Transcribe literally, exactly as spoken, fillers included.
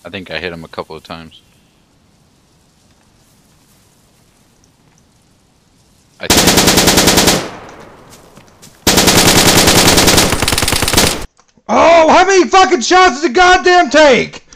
I think I hit him a couple of times. I think. Oh, how many fucking shots does the goddamn take?